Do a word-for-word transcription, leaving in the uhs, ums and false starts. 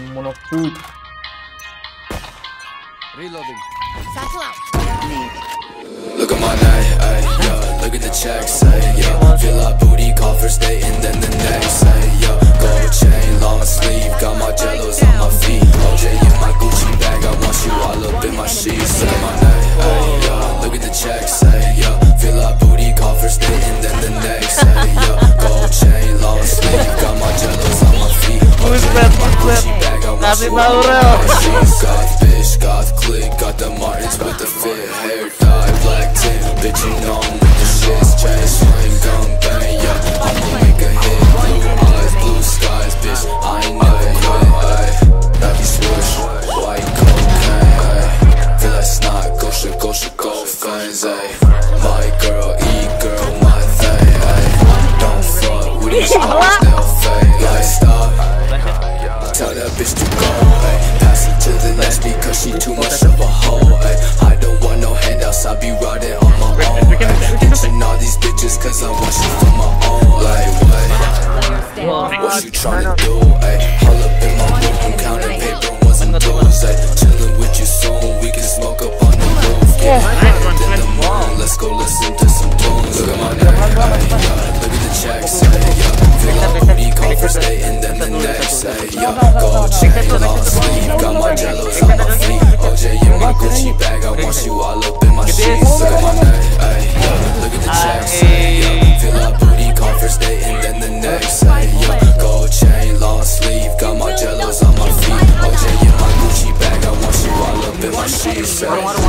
Monofood. Reloading. Look at my night, ay, yeah. Look at the checks, ay, yeah. Feel like booty call first date and then the next, ay, yeah. Gold chain, long sleeve, got my jellos on my feet. O J in my Gucci bag, I want you all up in my sheets. Look at my night, ay, yeah. Look at the checks, ay, yeah. Feel like booty call first date and then the next, ay, yeah. Gold chain, long sleeve, got my jellos on my feet. O J in my Gucci bag, I want you all up in my sheets. Goth bitch, goth click, got the Martins with the fit, hair dye, black tint. Bitch, you know I'm with the shits, chain swing, gun bang, yeah. I'ma make a hit, blue eyes, blue skies, bitch. I ain't never quit, ayy. Nike swoosh, white cocaine, ayy. Feel like snot, gosha, gosha, go fans, ayy. My girl, e-girl, my thing, ayy. Don't fuck with these hoes, they'll fade, like stop. Tell that bitch to go, ayy. Pass it to the next because she too much of a hoe, ayy. I don't want no handouts, I be riding on my own, ayy. Ditching all these bitches cause I want you for my own, like what? What you tryna do, ayy? All up in my room, counting paper ones and twos, ayy. Chillin' with you soon, we can smoke up on the roof, yeah. In the morning, let's go listen to some tunes. Look at my neck, ayy, yeah. Look at the checks, ayy, yeah. Feel like booty call first date and then the next, ayy, yeah. Gold chain, long sleeve, got my jellos on my feet. O J in my Gucci bag, I want you all up in my sheets. Look at my neck, ayy, yeah. Look at the checks, ayy, yeah. Feel like booty call first date and then the next, ayy, yeah. Gold chain, long sleeve, got my jellos on my feet. O J in my Gucci bag, I want you all up in my sheets, ayy.